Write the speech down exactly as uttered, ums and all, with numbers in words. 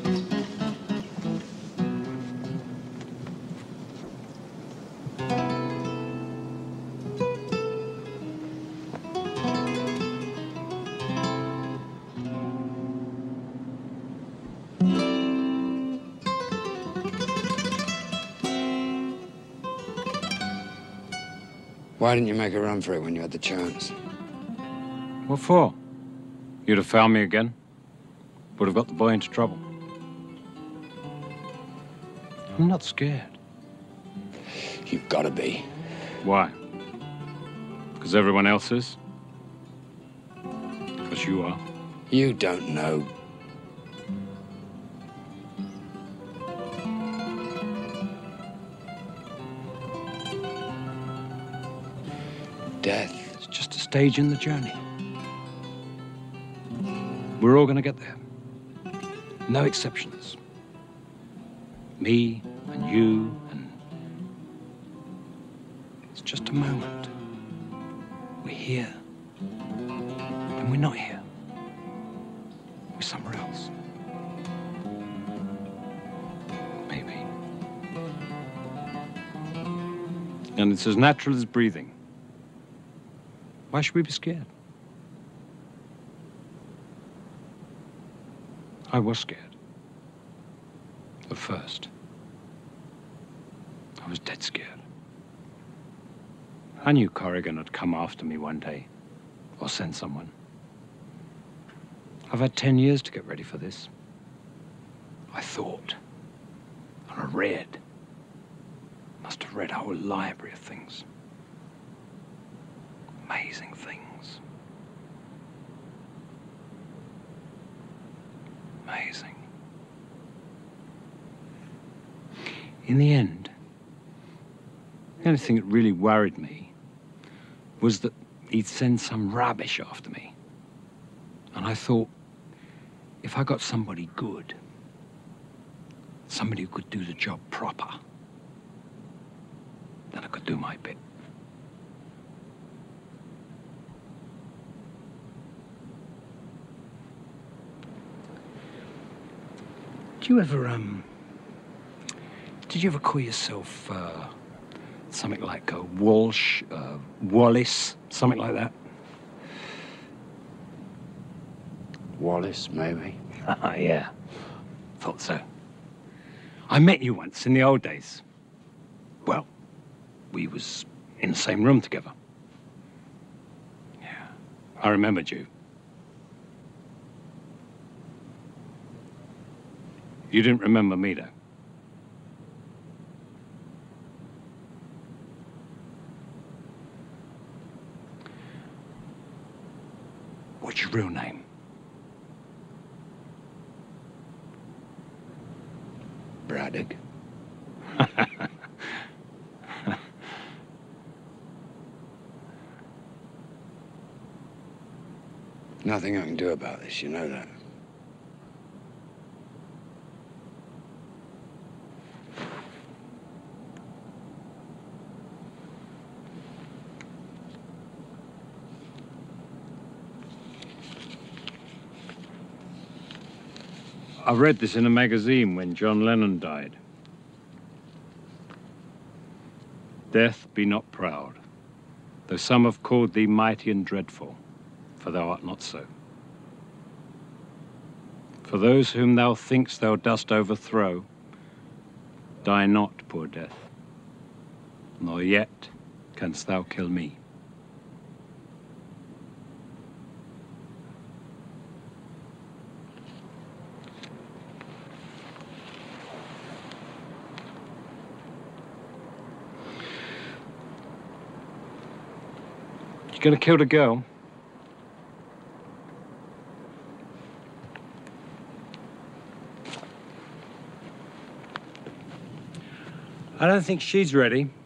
Why didn't you make a run for it when you had the chance? What for? You'd have found me again. Would have got the boy into trouble. I'm not scared. You've got to be. Why? Because everyone else is? Because you are. You don't know. Death. It's just a stage in the journey. We're all going to get there. No exceptions. Me and you and... It's just a moment. We're here. And we're not here. We're somewhere else. Maybe. And it's as natural as breathing. Why should we be scared? I was scared. At first. I was dead scared. I knew Corrigan had come after me one day, or send someone. I've had ten years to get ready for this. I thought, and I read. Must have read a whole library of things. Amazing things. Amazing. In the end, the only thing that really worried me was that he'd send some rubbish after me. And I thought, if I got somebody good, somebody who could do the job proper, then I could do my bit. Did you ever, um, did you ever call yourself, uh, something like a Walsh, uh, Wallace, something like that? Wallace, maybe. Yeah, thought so. I met you once in the old days. Well, we was in the same room together. Yeah, I remembered you. You didn't remember me, though. What's your real name? Braddock. Nothing I can do about this, you know that. I read this in a magazine when John Lennon died. Death, be not proud, though some have called thee mighty and dreadful, for thou art not so. For those whom thou think'st thou dost overthrow, die not, poor death, nor yet canst thou kill me. You're gonna kill the girl? I don't think she's ready.